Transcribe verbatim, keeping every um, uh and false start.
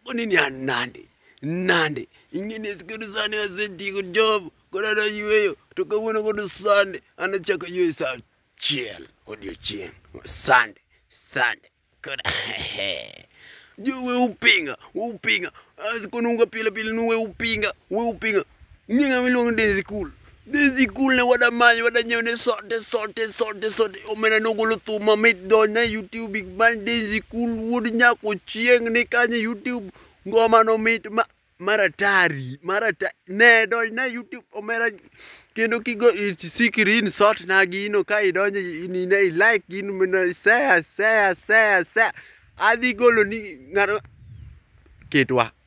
Onini an nande. Nande. Ingine sikuru sani asenti ko job. Kona na yueyo. Toka wana kono Sunday. Anachaka yue sa chill. Audio chill. Sunday. Sunday. Kona hehe. Yo we upinga. We upinga. Asikono unga pila pila nu we upinga. We upinga. Nyinga milonga desi cool. Desi cool ne wada manyi wada nyone sote sote sote sote. Omena nogolo tu mamit donya YouTube big man desi cool wood nyako chieng ne kanya YouTube. Ngoma no mit ma maratari marata ne donya YouTube omena kendo kigo sikirin sort na gino kai donya ni ne like gino mena share share share share. Adi golo ni ngaro ketwa